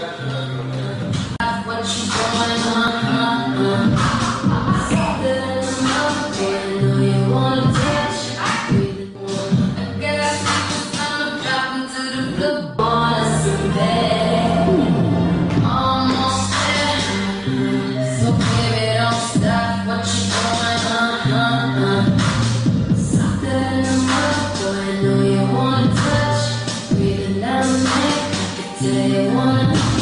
What you going on? Something in the mouth, boy, I know you wanna touch. I got people trying to drop into the floor. Wanna see that? Almost there. So baby, don't stop. What you going on? Something in the mouth, boy, I know you wanna touch. Breathing down the neck, I can tell you wanna.